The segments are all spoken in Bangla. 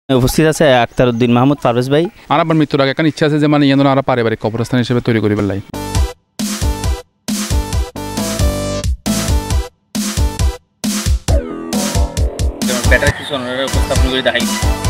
উপস্থিত আছে আক্তার উদ্দিন মাহমুদ পারভেজ ভাই। আর আমার মৃত্যুর আগে ইচ্ছা আছে যে মানে আর পারিবারিক কবরস্থান হিসেবে তৈরি করি বেলাই। ব্যাটারি কিছু উপস্থাপন করে দেখাই।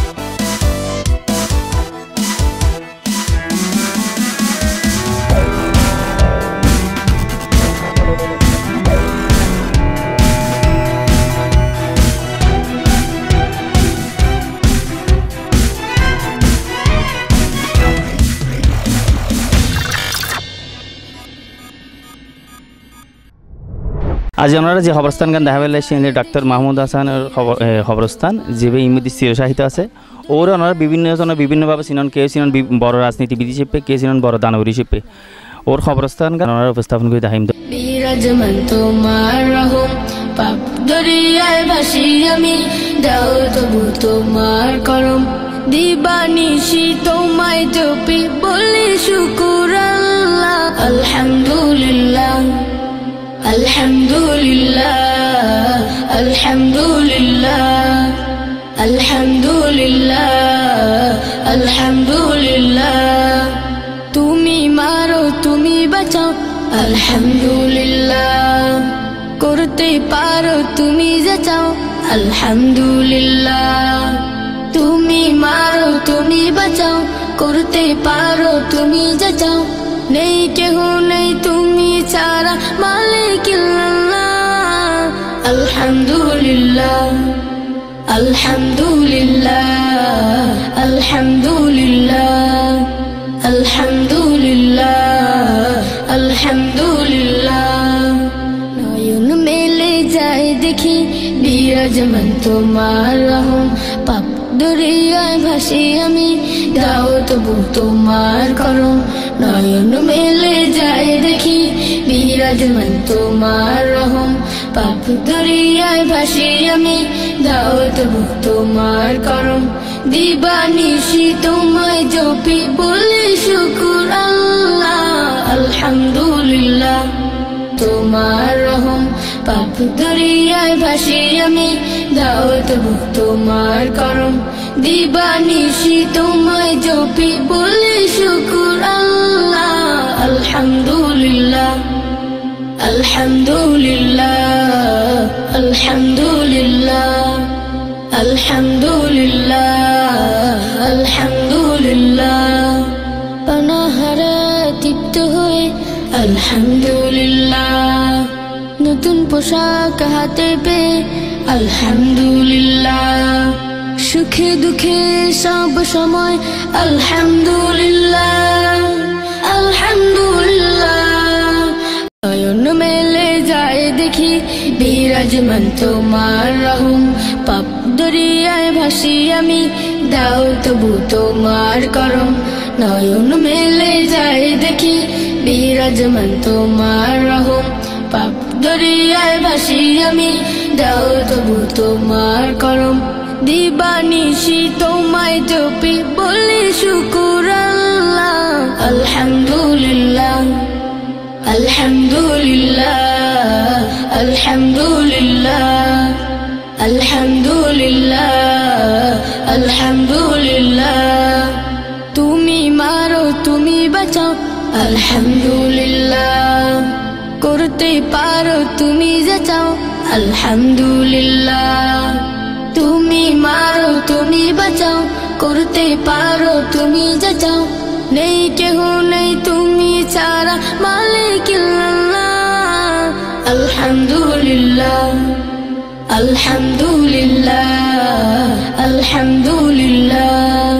আজ ওনারা যে খবরস্থান গান দেখা পেলে সেখানে ডাক্তার মাহমুদ হাসানের খবরস্থান যে ইমুদি চিরসাহিত্য আছে ওরা ওনারা বিভিন্নভাবে চিনন, কেউ চিনন বড় রাজনীতিবিদ হিসেবে, কেউ চিনন বড় দানবীর হিসেবে। ওর খবরস্থান গান ওনারা উপস্থাপন করে দেখাইম। বিরাজমান তোমার রহম, পাপ দরিয়ায় ভাসি আমি, দাও তবু তোমার করম, দিবানিশি তোমায় জপি বলি শুকুর আল্লাহ। আলহামদুলিল্লাহ আলহামদুলিল্লাহ আলহামদুলিল্লাহ আলহামদুলিল্লাহ আলহামদুলিল্লাহ। তুমি মারো তুমি বাঁচাও আলহামদুলিল্লাহ, করতে পারো তুমি যা চাও আলহামদুলিল্লাহ। তুমি মারো তুমি বাঁচাও, করতে পারো তুমি যা চাও, নেই কেহ নেই তুমি ছাড়া মালিকিল্লাহ। আলহামদুলিল্লাহ আলহামদুলিল্লাহ আলহামদুলিল্লাহ আলহামদুলিল্লাহ আলহামদুলিল্লাহ। নয়ন মেলে যায় দেখি বিরাজমান তোমার রহম, পাপ দরিয়ায় ভাসি আমি, দাও তবু তোমার করম। নয়ন মেলে যায় দেখি বিরাজমান তোমার রহম, পাপ দরিয়ায় ভাসি আমি, দাও তবু তোমার করম, দিবানিশি তোমায় জপি বলি শুকুর আল্লাহ। আলহামদুলিল্লাহ তোমার রহম, পাপ দরিয়ায় ভাসি আমি, দাও তবু তোমার করম, দিবানিশি তোমায় জপি বলি শুকুর আল্লাহ। আলহামদুলিল্লাহ আলহামদুলিল্লাহ আলহামদুলিল্লাহ আলহামদুলিল্লাহ আলহামদুলিল্লাহ। পানাহারা তৃপ্ত হয়ে আলহামদুলিল্লাহ, নতুন পোশাক হাতে পেয়ে আলহামদুলিল্লাহ, সুখে দুঃখে সব সময় আলহামদুলিল্লাহ আলহামদুলিল্লাহ। নয়ন মেলে যায় দেখি বিরাজমান তোমার রহম, পাপ দরিয়ায় ভাসি আমি, দাও তবু তোমার করম। নয়ন মেলে যায় দেখি বিরাজমান তোমার রহম, পাপ দরিয়ায় ভাসি আমি, দাও তবু তোমার করম, দিবানিশি তোমায় জপি বলি শুকুর আল্লাহ। আলহামদুলিল্লাহ আলহামদুলিল্লাহ আলহামদুলিল্লাহ আলহামদুলিল্লাহ আলহামদুলিল্লাহ। তুমি মারো তুমি বাঁচাও আলহামদুলিল্লাহ, করতে পারো তুমি যা চাও আলহামদুলিল্লাহ। তুমি মারো তুমি বাঁচাও, করতে পারো তুমি যা চাও, নেই কেহ নেই তুমি ছাড়া মালিকিল্লাহ। আলহামদুলিল্লাহ আলহামদুলিল্লাহ আলহামদুলিল্লাহ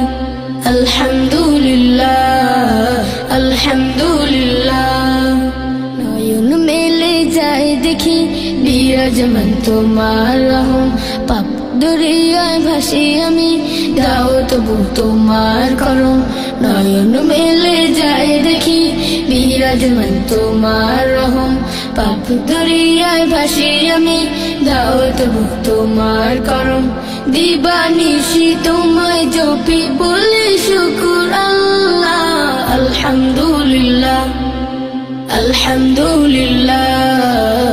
আলহামদুলিল্লাহ আলহামদুলিল্লাহ। নয়ন মেলে যায় দেখি বিরাজমান তোমার রহম, পাপ দরিয়ায় ভাসি আমি, দাও তবু তোমার করম। নয়ন মেলে যায় দেখি বিরাজমান তোমার রহম, পাপ দরিয়ায় ভাসি আমি, দাও তবু তোমার করম, দিবানিশি তোমায় জপি বলি শুকুর আল্লাহ। আলহামদুলিল্লাহ আলহামদুলিল্লাহ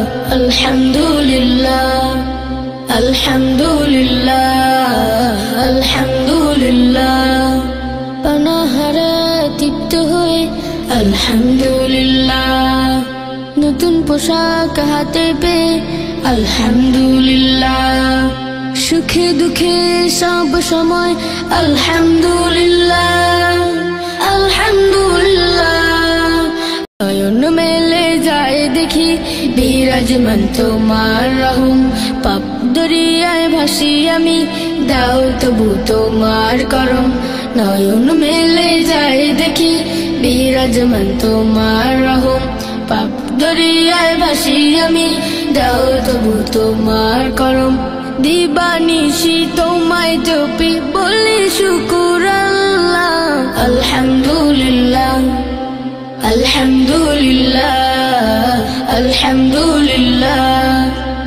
আলহামদুলিল্লাহ আলহামদুলিল্লাহ আলহামদুলিল্লাহ। মুক্ত হয়ে আলহামদুলিল্লাহ, নতুন পোশাক হাতে পেয়ে আলহামদুলিল্লাহ, সুখে দুঃখে সব সময় আলহামদুলিল্লাহ, আলহামদুলিল্লাহ। নয়ন মেলে যায় দেখি বিরাজমান তোমার রহম, পাপ দরিয়ায় ভাসি আমি, দাও তবু তোমার করম। নয়ন মেলে যায় দেখি বিরাজমান তোমার রহম, পাপ দরিয়ায় ভাসি আমি, দাও তবু তোমার করম। দিবানিশি তোমায় জপি বলি শুকুর আল্লাহ, আলহামদুলিল্লাহ, আলহামদুলিল্লাহ, আলহামদুলিল্লাহ,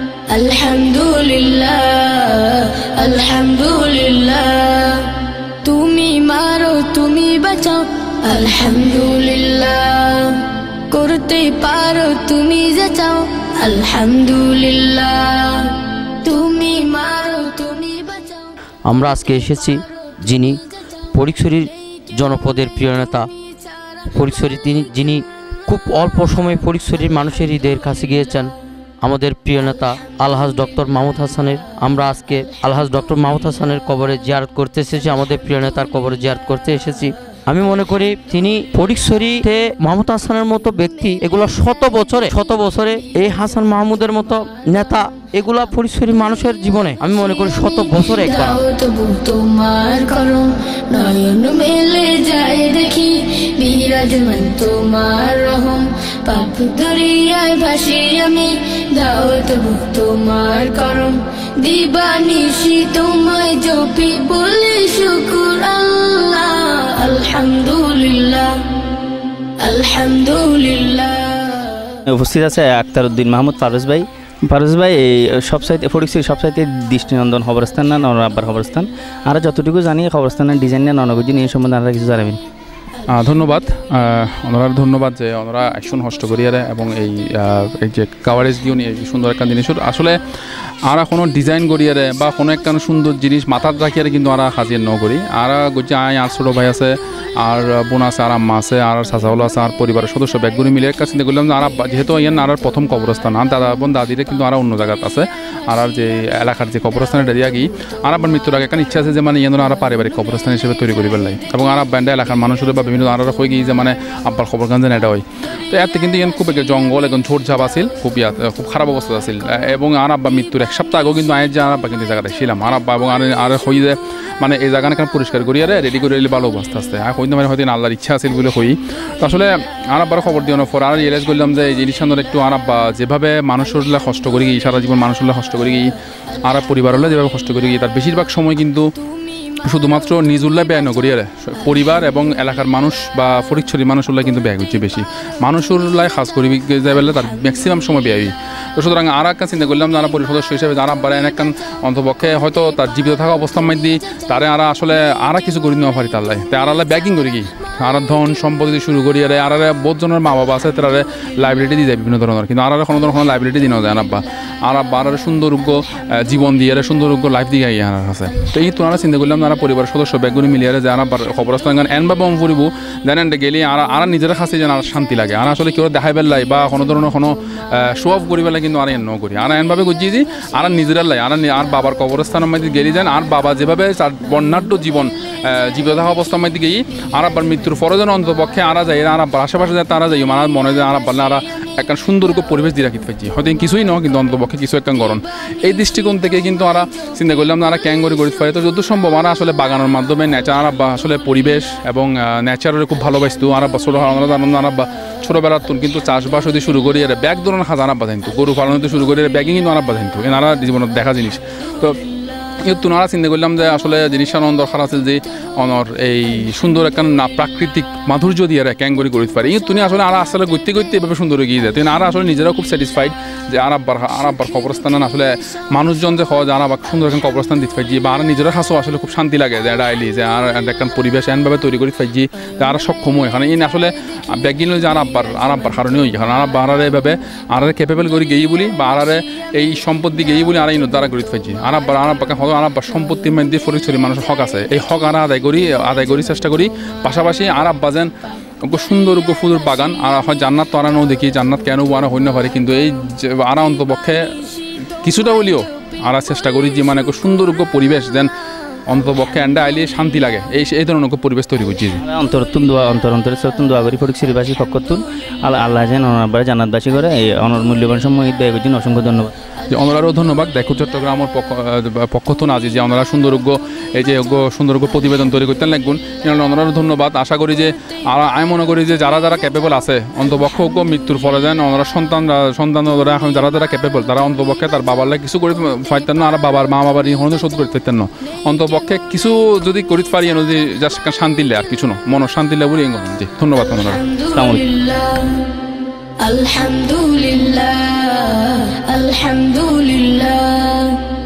আলহামদুলিল্লাহ, আলহামদুলিল্লাহ। তুমি মারো তুমি বাঁচাও আলহামদুলিল্লাহ, করতে পারো তুমি যা চাও আলহামদুলিল্লাহ, তুমি মারো তুমি বাঁচাও। আমরা আজকে এসেছি যিনি ফটিকছড়ির জনপদের প্রিয় নেতা, ফটিকছড়ি যিনি খুব অল্প সময়ে ফটিকছড়ির মানুষের হৃদয়ের কাছে গিয়েছেন, আমাদের প্রিয় নেতা আলহাজ ডক্টর মাহমুদ হাসানের। আমরা আজকে আলহাজ ডক্টর মাহমুদ হাসানের কবরে জিয়ারত করতে এসেছি, আমাদের প্রিয় নেতার কবরে জিয়ারত করতে এসেছি। আমি মনে করি তিনি ফটিকছড়িতে মাহমুদ হাসানের মতো ব্যক্তি, এগুলো শত বছরে এই হাসান মাহমুদের মতো নেতা, এগুলা ফটিকছড়ির মানুষের জীবনে আমি মনে করি শত বছরে একবার। তোমার করম নয়ন মেলে যায় দেখি বিরাজমান তোমার রহম, পাপ দরিয়ায় ভাসি আমি, দাও তবু তোমার করম। দিবানিশি তোমায় জপি বলি শুকুর আল্লাহ, আলহামদুলিল্লাহ, আলহামদুলিল্লাহ। উপস্থিত আছে আখতারউদ্দিন মাহমুদ ফারুজ ভাই। ফারুজ ভাই এই সবসাইতে ফটিকছড়ি সবসাইতে দৃষ্টিনন্দন খবরস্থান না নর আব্বার খবরস্থান, আর যতটুকু জানি খবরস্থানের ডিজাইন না ননগজি নিয়ে সম্বন্ধে আমরা কিছু জানাবেন। ধন্যবাদ ওনার, ধন্যবাদ যে ওনারা অ্যাকশন হস্ত করিয়ারে এবং এই যে কাভারেজ দিয়ে এই সুন্দর একটা জিনিস আসলে আর কোনো ডিজাইন করিয়ারে বা কোনো একটা সুন্দর জিনিস মাথার রাখিয়ারে কিন্তু আর হাজির ন করি। আর গজি আর ছোটো ভাই আছে, আর বোন আছে, আর আম্মা আছে, আর চাচাওলা আছে, আর পরিবারের সদস্য ব্যাগগুলি মিলে একটা চিন্তা করলাম যে আর যেহেতু ইয়ান আর প্রথম কবরস্থান, আর দাদা বোন দাদিরে কিন্তু আর অন্য জায়গাতে আছে, আর যে এলাকার যে কবরস্থানে ডারিয়া গিয়ে আর আবার মৃত্যুর আগে একটা ইচ্ছা আছে যে মানে ইয়ান আর পারিবারিক কবরস্থান হিসেবে তৈরি করিবার লাই, এবং আর ব্যান্ডা এলাকার মানুষের বা বিভিন্ন আর হয়ে গিয়ে যে মানে আব্বার খবর গান যেন এটা হয়। তো এতে কিন্তু ইয়ান খুব জঙ্গল এখন ছোট ঝাপ আছিল, খুব খারাপ অবস্থা আছিল, এবং আর আব্বা মৃত্যুর এক সপ্তাহ আগেও কিন্তু আয়ের যে আর আব্বা কিন্তু জায়গাটা ছিলাম, আর আব্বা এবং আর হয়ে যে মানে এই জায়গাটা এখানে পরিষ্কার করিয়া রেডি করে এলে ভালো অবস্থা আসতে আর হইতে মানে হয়তো আল্লাহর ইচ্ছা আছিল বলে হই। তো আসলে আর আব্বার খবর দিয়ে পর আর রিয়েলাইজ করলাম যে এই জিনিসটা একটু আর আব্বা যেভাবে মানুষের কষ্ট করে গিয়ে সারা জীবন মানুষের কষ্ট করে গিয়ে আর পরিবার হলে যেভাবে কষ্ট করে গিয়ে তার বেশিরভাগ সময় কিন্তু শুধুমাত্র নিজুল্লাহ ব্যয় নকরি আর পরিবার এবং এলাকার মানুষ বা ফটিকছড়ির মানুষুল্লাহ কিন্তু ব্যয় করছে বেশি, মানুষুল্লাহ খাস করি যাই বললে তার ম্যাক্সিমাম সময় ব্যয়। তো সুতরাং আর একটা চিন্তা করলাম যারা পরিবার সদস্য হিসেবে যারা আব্বার একখান অন্তপক্ষে হয়তো তার জীবিত থাকা অবস্থার মধ্যে তারে আর আসলে আর কিছু করি নেওয়া পারি, তার লাই তাই আর ব্যাগিং করি কি আর ধন সম্পত্তি শুরু করি আর আর বহুতজনের মা বাবা আছে তারা লাইব্রেরি দিয়ে যায় বিভিন্ন ধরনের, কিন্তু আর কোনো ধরনের লাইব্রেরি দিয়ে নেওয়া যায় আব্বা আর সুন্দরযোগ্য জীবন দিয়ে সুন্দরযোগ্য লাইফ দিয়ে গিয়ে আর আছে। তো এই তোনারা চিন্তা করলাম যারা পরিবারের সদস্য ব্যাগগুলি মিলিয়ে যে আর খবরস্থান গান এন বা বম ফুরিব জানেন গেলে আর নিজের কাছে যেন আর শান্তি লাগে, আর আসলে কেউ দেখাই পেলাই বা কোনো ধরনের কোনো শো অফ করি পেলাই কিন্তু আর এন করি আর এনভাবে গুজিয়ে দিই আর নিজের লাই আর বাবার কবরস্থানের মধ্যে গেলি যান, আর বাবা যেভাবে তার বর্ণাঢ্য জীবন জীবিত থাকা অবস্থার মধ্যে গিয়ে আর আব্বার মৃত্যুর ফরজন অন্তপক্ষে আরা যায় আর আব্বার আশেপাশে যায় তারা যাই আমার মনে যায় আর আব্বার আর একটা সুন্দর পরিবেশ দিয়ে রাখিতে পারছি, হয়তো কিছুই নয় কিন্তু অন্তপক্ষে কিছু একটা গরম। এই দৃষ্টিকোণ থেকে কিন্তু আমরা চিন্তা করলাম না আর ক্যাঙ্গরি করে পারে, তো যত সম্ভব আমরা আসলে বাগানের মাধ্যমে নেচার আব্বা আসলে পরিবেশ এবং নেচারের খুব ভালোবাসতো আর আব্বা ছোটো আব্বা ছোটোবেলার তুন কিন্তু চাষবাস হতে শুরু করি আর ব্যাগ ধরনের খাজান আব্বা জানতো, গরু পালন হতে শুরু করি ব্যাগিং কিন্তু আব্বা জানতো, এনারা জীবনের দেখা জিনিস। তো তোনারা চিন্তা করলাম যে আসলে জিনিসটা দরকার আছে যে অনর এই সুন্দর একটা প্রাকৃতিক মাধুর্য দিয়ে আর ক্যাঙ্গরি করতে পারে, তুমি আসলে আর আসলে গড়তে এভাবে সুন্দর গিয়ে যায়, আর আসলে নিজেরাও খুব স্যাটিসফাইড যে আর আব্বার কবরস্থান আসলে মানুষজন যে হয় আর আবার সুন্দর একটা কবরস্থান দিতে পারছি বা আর নিজেরা কাছেও আসলে খুব শান্তি লাগে যে এটা আইলি যে আর একটা পরিবেশ এনভাবে তৈরি করে পারছি যে আর সক্ষম হয় এখানে এই আসলে ব্যাগিন যে আর আব্বার কারণেও এখানে আর আব্বা আর এভাবে আর ক্যাপেবল করে গেই বলি বা আর এই সম্পত্তি গেই বলি আর এই দ্বারা করে পারছি আর আব্বাকে হয়তো আর আব্বার সম্পত্তির মধ্যে ফটিকছড়ির মানুষের হক আছে, এই হক আর আদায় করি চেষ্টা করি, পাশাপাশি আর আব্বা যেন সুন্দর ফুলের বাগান আর হয় জান্নাত তো আনানো দেখি জান্নাত কেন আনা হইতে পারে কিন্তু এই আরা অন্তপক্ষে কিছুটা হলেও আরা চেষ্টা করি যে মানে সুন্দর পরিবেশ যেন অন্তপক্ষে এন্ডা আইলে শান্তি লাগে এই ধরনের পরিবেশ তৈরি করছি অন্তরতুন দোয়া অন্তরের দোয়া করি ফটিকছড়িবাসী পক্ষতুন আল্লাহ যেন ওনার জান্নাতবাসী করে এই অনর মূল্যবান সময় ব্যয় করছেন অসংখ্য ধন্যবাদ যে ওনারাও ধন্যবাদ দেখো চট্টগ্রামের পক্ষতুন আজি যে ওনারা সুন্দরজ্ঞ এই যে সুন্দরজ্ঞ প্রতিবেদন তৈরি করতে লাগবেন ওনারাও ধন্যবাদ আশা করি যে আমি মনে করি যে যারা যারা ক্যাপেবল আছে অন্তপক্ষ মৃত্যুর পরে যেন ওনারা সন্তান ওরা এখন যারা যারা ক্যাপেবল তারা অন্তপক্ষে তার বাবার লাগে কিছু করে পাইতেন না আর মা বাবার ঋণ শোধ করে পাইতেন না অন্তপক্ষে কিছু যদি করিতে পারি যদি যা শান্তি লে আর কিছু না মনের শান্তি লে বলি জি ধন্যবাদ ওনারা আলহামদুলিল্লাহ আলহামদুলিল্লাহ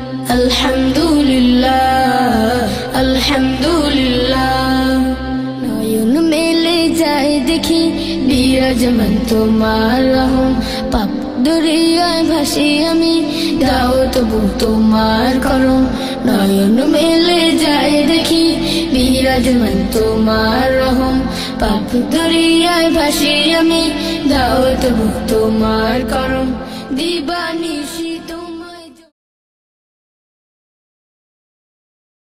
আলহামদুলিল্লাহ আলহামদুলিল্লাহ নয়ন মেলে যায় দেখি বিরাজমান তোমার রহম পাপ দরিয়ায় ভাসি আমি দাও তবু তোমার করম নয়ন মেলে যায় দেখি বিরাজমান তোমার রহম পাপ দরিয়ায় ভাসি আমি দাও তবু তোমার করম দিবানিশি